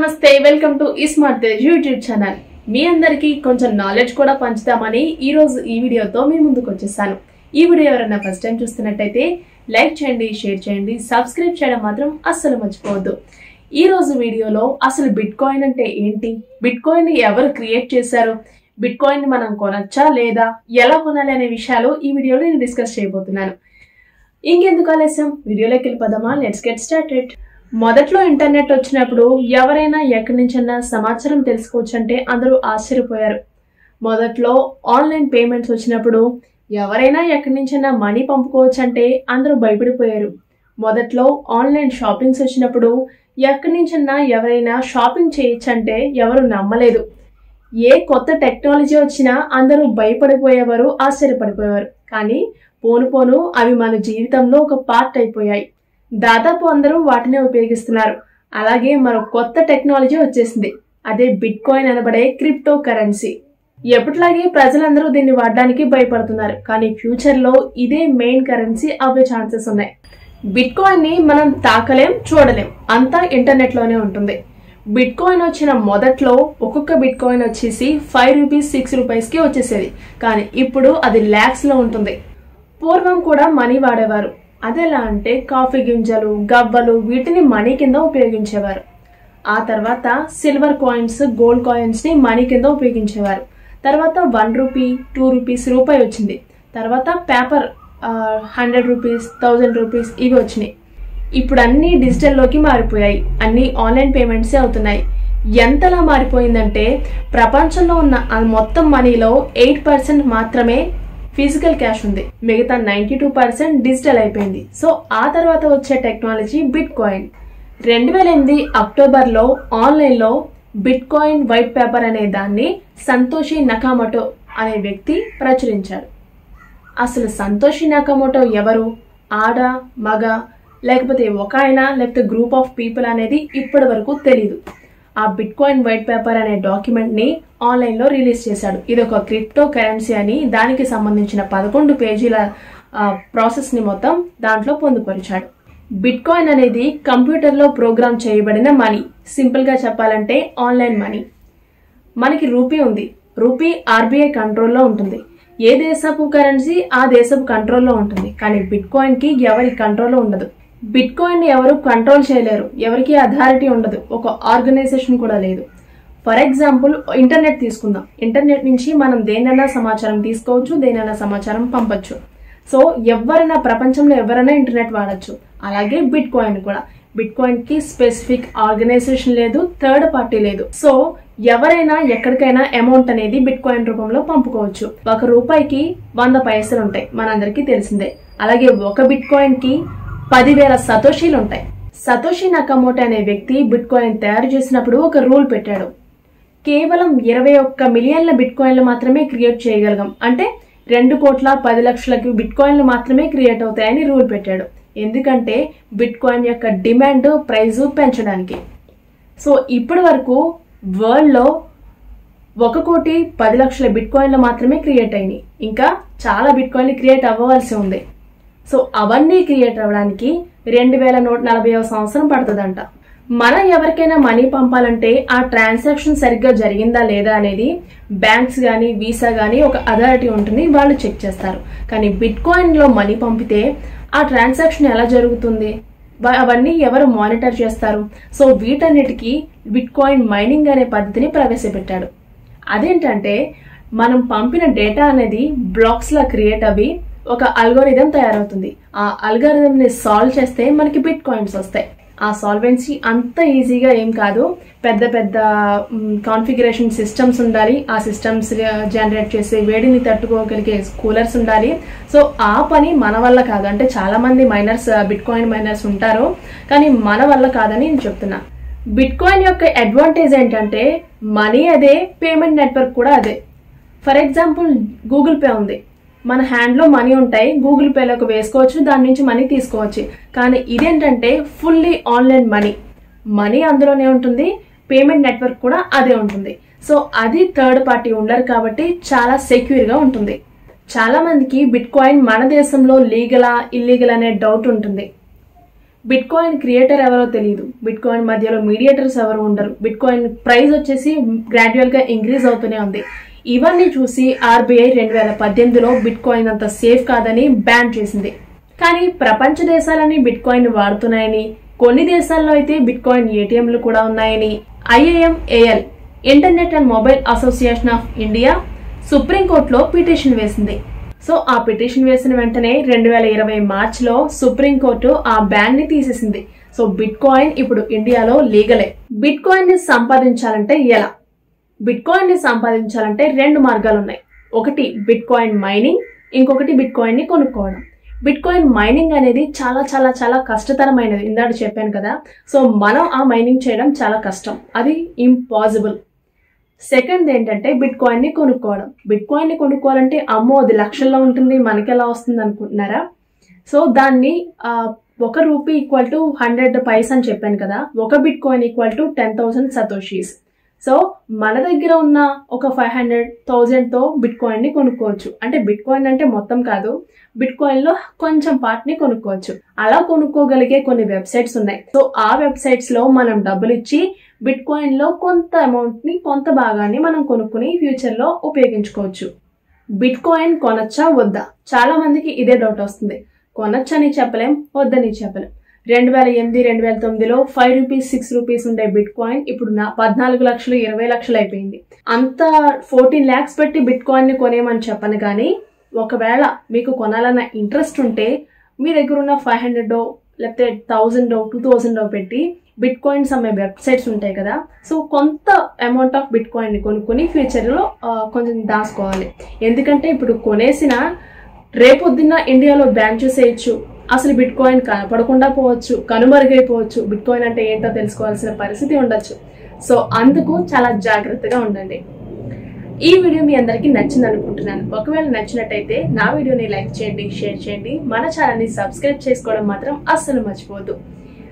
నమస్తే welcome to smart Tej YouTube channel. మీ అందరికీ కొంచెం నాలెడ్జ్ కూడా పంచుతామని ఈ రోజు ఈ వీడియోతో మీ ముందుకు వచ్చేసాను. ఈ వీడియో ఎవరైనా ఫస్ట్ టైం చూస్తున్నట్టయితే లైక్ చేయండి, షేర్ చేయండి, సబ్స్క్రైబ్ చేయడం మాత్రం అస్సలు మర్చిపోవద్దు. ఈ రోజు వీడియోలో అసలు బిట్ కాయిన్ అంటే ఏంటి, బిట్ కాయిన్ ని ఎవరు క్రియేట్ చేశారు, బిట్ కాయిన్ ని మనం కొనచ్చా లేదా, ఎలా కొనాలి అనే విషయాలు ఈ వీడియోలో నేను డిస్కస్ చేయబోతున్నాను. ఇంకెందుకు ఆలస్యం, వీడియోలోకి వెళ్ళిపోదామా? Let's get started. మొదట్లో ఇంటర్నెట్ వచ్చినప్పుడు ఎవరైనా ఎక్కడి నుంచైనా సమాచారం తెలుసుకోవచ్చు అంటే అందరూ ఆశ్చర్యపోయారు. మొదట్లో ఆన్లైన్ పేమెంట్స్ వచ్చినప్పుడు ఎవరైనా ఎక్కడి నుంచైనా మనీ పంపుకోవచ్చు అంటే అందరూ భయపడిపోయారు. మొదట్లో ఆన్లైన్ షాపింగ్స్ వచ్చినప్పుడు ఎక్కడి నుంచైనా ఎవరైనా షాపింగ్ చేయొచ్చు అంటే ఎవరు నమ్మలేదు. ఏ కొత్త టెక్నాలజీ వచ్చినా అందరూ భయపడిపోయేవారు, ఆశ్చర్యపడిపోయేవారు. కానీ పోను పోను అవి మన జీవితంలో ఒక పార్ట్ అయిపోయాయి. దాదాపు అందరూ వాటినే ఉపయోగిస్తున్నారు. అలాగే మరో కొత్త టెక్నాలజీ వచ్చేసింది, అదే బిట్ కాయిన్ అనబడే క్రిప్టో కరెన్సీ. ఎప్పటిలాగే ప్రజలందరూ దీన్ని వాడడానికి భయపడుతున్నారు, కానీ ఫ్యూచర్ లో ఇదే మెయిన్ కరెన్సీ అవ్వే ఛాన్సెస్ ఉన్నాయి. బిట్ కాయిన్ ని మనం తాకలేం, చూడలేం, అంతా ఇంటర్నెట్ లోనే ఉంటుంది. బిట్ కాయిన్ వచ్చిన మొదట్లో ఒక్కొక్క బిట్ కాయిన్ వచ్చేసి 5 రూపీస్ 6 రూపీస్ కి వచ్చేసేది, కానీ ఇప్పుడు అది లాక్స్ లో ఉంటుంది. పూర్వం కూడా మనీ వాడేవారు. అదెలా అంటే కాఫీ గింజలు, గవ్వలు వీటిని మనీ కింద ఉపయోగించేవారు. ఆ తర్వాత సిల్వర్ కాయిన్స్, గోల్డ్ కాయిన్స్ ని మనీ కింద ఉపయోగించేవారు. తర్వాత 1 రూపీ, 2 రూపీస్, రూపాయి వచ్చింది. తర్వాత పేపర్ 100 రూపీస్, 1000 రూపీస్ ఇవి వచ్చినాయి. ఇప్పుడు అన్ని డిజిటల్లోకి మారిపోయాయి, అన్ని ఆన్లైన్ పేమెంట్సే అవుతున్నాయి. ఎంతలా మారిపోయిందంటే ప్రపంచంలో ఉన్న మొత్తం మనీలో 8% మాత్రమే ఫిజికల్ క్యాష్ ఉంది, మిగతా 92% డిజిటల్ అయిపోయింది. సో ఆ తర్వాత వచ్చే టెక్నాలజీ బిట్ కాయిన్. 2008 అక్టోబర్లో ఆన్లైన్లో బిట్ కాయిన్ వైట్ పేపర్ అనే దాన్ని సంతోషి నకామోటో అనే వ్యక్తి ప్రచురించాడు. అసలు సంతోషి నకామోటో ఎవరు? ఆడ, మగ, లేకపోతే ఒక ఆయన, లేకపోతే గ్రూప్ ఆఫ్ పీపుల్ అనేది ఇప్పటి వరకు తెలియదు. ఆ బిట్ కాయిన్ వైట్ పేపర్ అనే డాక్యుమెంట్ ని ఆన్లైన్ లో రిలీజ్ చేశాడు. ఇది ఒక క్రిప్టో కరెన్సీ అని, దానికి సంబంధించిన 11 పేజీల ప్రాసెస్ ని మొత్తం దాంట్లో పొందుపరిచాడు. బిట్ కాయిన్ అనేది కంప్యూటర్ లో ప్రోగ్రామ్ చేయబడిన మనీ. సింపుల్ గా చెప్పాలంటే ఆన్లైన్ మనీ. మనకి రూపీ ఉంది. రూపీ ఆర్బీఐ కంట్రోల్లో ఉంటుంది. ఏ దేశపు కరెన్సీ ఆ దేశపు కంట్రోల్లో ఉంటుంది, కానీ బిట్ కాయిన్ కి ఎవరి కంట్రోల్లో ఉండదు. బిట్ కాయిన్ ని ఎవరు కంట్రోల్ చేయలేరు, ఎవరికి అథారిటీ ఉండదు, ఒక ఆర్గనైజేషన్ కూడా లేదు. ఫర్ ఎగ్జాంపుల్ ఇంటర్నెట్ తీసుకుందాం. ఇంటర్నెట్ నుంచి మనం దేనైనా సమాచారం తీసుకోవచ్చు, దేనైనా సమాచారం పంపొచ్చు. సో ఎవరైనా, ప్రపంచంలో ఎవరైనా ఇంటర్నెట్ వాడచ్చు. అలాగే బిట్ కాయిన్ కూడా. బిట్ కాయిన్ కి స్పెసిఫిక్ ఆర్గనైజేషన్ లేదు, థర్డ్ పార్టీ లేదు. సో ఎవరైనా ఎక్కడికైనా అమౌంట్ అనేది బిట్ కాయిన్ రూపంలో పంపుకోవచ్చు. 1 రూపాయికి 100 పైసలు ఉంటాయి, మనందరికీ తెలిసిందే. అలాగే ఒక బిట్ కాయిన్ కి 10,000 సతోషీలు ఉంటాయి. సతోషి నకామోటో అనే వ్యక్తి బిట్ కాయిన్ తయారు చేసినప్పుడు ఒక రూల్ పెట్టాడు. కేవలం 21 మిలియన్ల బిట్ కాయిన్లు మాత్రమే క్రియేట్ చేయగలగం, అంటే 2,10,00,000 బిట్ కాయిన్లు మాత్రమే క్రియేట్ అవుతాయని రూల్ పెట్టాడు. ఎందుకంటే బిట్ కాయిన్ యొక్క డిమాండ్, ప్రైస్ పెంచడానికి. సో ఇప్పటి వరకు వరల్డ్ లో 1,10,00,000 బిట్ కాయిన్లు మాత్రమే క్రియేట్ అయినాయి. ఇంకా చాలా బిట్ కాయిన్లు క్రియేట్ అవ్వవలసి ఉంది. సో అవన్నీ క్రియేట్ అవ్వడానికి 2140వ సంవత్సరం పడుతుందంట. మనం ఎవరికైనా మనీ పంపాలంటే ఆ ట్రాన్సాక్షన్ సరిగ్గా జరిగిందా లేదా అనేది బ్యాంక్స్ గానీ, వీసా గానీ ఒక అథారిటీ ఉంటుంది, వాళ్ళు చెక్ చేస్తారు. కానీ బిట్ కాయిన్ లో మనీ పంపితే ఆ ట్రాన్సాక్షన్ ఎలా జరుగుతుంది, అవన్నీ ఎవరు మానిటర్ చేస్తారు? సో వీటన్నిటికీ బిట్ కాయిన్ మైనింగ్ అనే పద్ధతిని ప్రవేశపెట్టాడు. అదేంటంటే మనం పంపిన డేటా అనేది బ్లాక్స్ లా క్రియేట్ అవి ఒక అల్గోరిథం తయారవుతుంది. ఆ అల్గోరిథం ని సాల్వ్ చేస్తే మనకి బిట్ కాయిన్స్ వస్తాయి. ఆ సాల్వెన్సీ అంత ఈజీగా ఏం కాదు, పెద్ద పెద్ద కాన్ఫిగరేషన్ సిస్టమ్స్ ఉండాలి. ఆ సిస్టమ్స్ జనరేట్ చేసే వేడిని తట్టుకోగలిగే కూలర్స్ ఉండాలి. సో ఆ పని మన వల్ల కాదు. అంటే చాలా మంది మైనర్స్, బిట్ కాయిన్ మైనర్స్ ఉంటారు, కానీ మన వల్ల కాదని నేను చెప్తున్నా. బిట్ కాయిన్ యొక్క అడ్వాంటేజ్ ఏంటంటే మనీ అదే, పేమెంట్ నెట్వర్క్ కూడా అదే. ఫర్ ఎగ్జాంపుల్ గూగుల్ పే ఉంది, మన హ్యాండ్ లో మనీ ఉంటాయి, గూగుల్ పేలోకి వేసుకోవచ్చు, దాని నుంచి మనీ తీసుకోవచ్చు. కానీ ఇదేంటంటే ఫుల్లీ ఆన్లైన్ మనీ. మనీ అందులోనే ఉంటుంది, పేమెంట్ నెట్వర్క్ కూడా అదే ఉంటుంది. సో అది థర్డ్ పార్టీ ఉండరు కాబట్టి చాలా సెక్యూర్ గా ఉంటుంది. చాలా మందికి బిట్ కాయిన్ మన దేశంలో లీగలా, ఇల్లీగల్ అనే డౌట్ ఉంటుంది. బిట్ కాయిన్ క్రియేటర్ ఎవరో తెలియదు, బిట్ కాయిన్ మధ్యలో మీడియేటర్స్ ఎవరు ఉండరు, బిట్ కాయిన్ ప్రైస్ వచ్చేసి గ్రాడ్యువల్ గా ఇంక్రీజ్ అవుతూనే ఉంది. ఇవన్నీ చూసి ఆర్బీఐ 2018లో బిట్ కాయిన్ అంత సేఫ్ కాదని బ్యాన్ చేసింది. కానీ ప్రపంచ దేశాలని బిట్ కాయిన్ వాడుతున్నాయని, కొన్ని దేశాల్లో అయితే బిట్ కాయిన్ ఏటీఎంలు కూడా ఉన్నాయని IAMAL internet and mobile association of India సుప్రీంకోర్టులో పిటిషన్ వేసింది. సో ఆ పిటిషన్ వేసిన వెంటనే 2020 మార్చిలో సుప్రీంకోర్టు ఆ బ్యాన్ ని తీసేసింది. సో బిట్ కాయిన్ ఇప్పుడు ఇండియాలో లీగలే. బిట్ కాయిన్ ని సంపాదించాలంటే ఎలా? బిట్ కాయిన్ ని సంపాదించాలంటే 2 మార్గాలు ఉన్నాయి. ఒకటి బిట్ కాయిన్ మైనింగ్, ఇంకొకటి బిట్ కాయిన్ ని కొనుక్కోవడం. బిట్ కాయిన్ మైనింగ్ అనేది చాలా చాలా చాలా కష్టతరమైనది, ఇందాక చెప్పాను కదా. సో మనం ఆ మైనింగ్ చేయడం చాలా కష్టం, అది ఇంపాసిబుల్. సెకండ్ ఏంటంటే బిట్ కాయిన్ ని కొనుక్కోవడం. బిట్ కాయిన్ ని కొనుక్కోవాలంటే అమ్మో అది లక్షల్లో ఉంటుంది, మనకి ఎలా వస్తుంది అనుకుంటున్నారా? సో దాన్ని 1 రూపీ ఈక్వల్ టు 100 పైస్ అని చెప్పాను కదా, 1 bitcoin equal to 10,000 satoshis. So మన దగ్గర ఉన్న ఒక 500,000 తో బిట్ కాయిన్ ని కొనుక్కోవచ్చు. అంటే బిట్ కాయిన్ అంటే మొత్తం కాదు, బిట్ కాయిన్ లో కొంచెం పార్ట్ ని కొనుక్కోవచ్చు. అలా కొనుక్కోగలిగే కొన్ని వెబ్సైట్స్ ఉన్నాయి. సో ఆ వెబ్సైట్స్ లో మనం డబ్బులు ఇచ్చి బిట్ కాయిన్ లో కొంత అమౌంట్ ని, కొంత భాగాన్ని మనం కొనుక్కుని ఫ్యూచర్ లో ఉపయోగించుకోవచ్చు. బిట్ కాయిన్ కొనొచ్చా వద్దా? చాలా మందికి ఇదే డౌట్ వస్తుంది. కొనొచ్చని చెప్పలేం, వద్దని చెప్పలేం. 2008, 2009లో 5 రూపీస్ 6 రూపీస్ ఉండే బిట్ కాయిన్ ఇప్పుడు 14 లక్షలు 20 లక్షలు అయిపోయింది. అంత 14 lakhs పెట్టి బిట్ కాయిన్ ని కొనేమని చెప్పను, కానీ ఒకవేళ మీకు కొనాలన్న ఇంట్రెస్ట్ ఉంటే మీ దగ్గర ఉన్న 500 లేకపోతే 1000 2000 పెట్టి బిట్ కాయిన్స్ అమ్మే వెబ్సైట్స్ ఉంటాయి కదా, సో కొంత అమౌంట్ ఆఫ్ బిట్ కాయిన్ ని కొనుక్కొని ఫ్యూచర్ లో కొంచెం దాచుకోవాలి. ఎందుకంటే ఇప్పుడు కొనేసిన రేపొద్దున్న ఇండియాలో బ్యాన్ చేసేయచ్చు, అసలు బిట్ కాయిన్ కనపడకుండా పోవచ్చు, కనుమరుగైపోవచ్చు, బిట్ కాయిన్ అంటే ఏంటో తెలుసుకోవాల్సిన పరిస్థితి ఉండొచ్చు. సో అందుకు చాలా జాగ్రత్తగా ఉండండి. ఈ వీడియో మీ అందరికీ నచ్చింది అనుకుంటున్నాను. ఒకవేళ నచ్చినట్టయితే నా వీడియోని లైక్ చేయండి, షేర్ చేయండి, మన ఛానల్ని సబ్స్క్రైబ్ చేసుకోవడం మాత్రం అస్సలు మర్చిపోవద్దు.